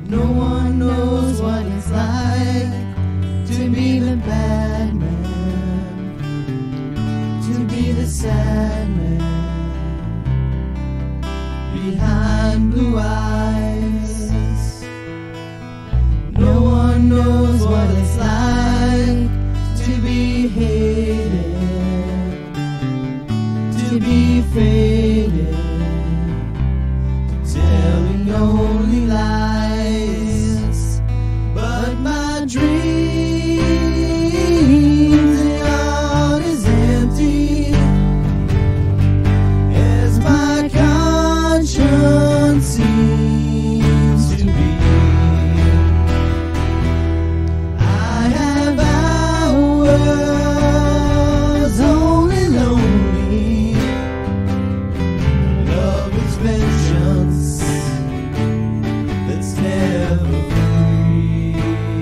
No one knows what it's like to be the bad man, to be the sad man behind blue eyes. No one knows what it's like to be hated, to be faded, telling only lies. But my dreams, the heart is empty, as my conscience seems to be. I have hours only lonely, love is vengeance that's never free.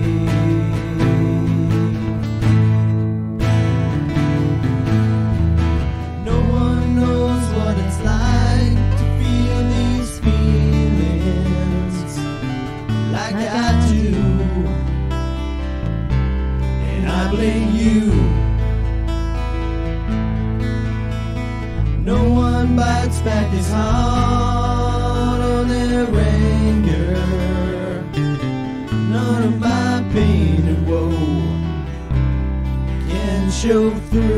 No one knows what it's like to feel these feelings like I do, and I blame you. No one bites back his heart on their anger. None of my pain and woe can show through.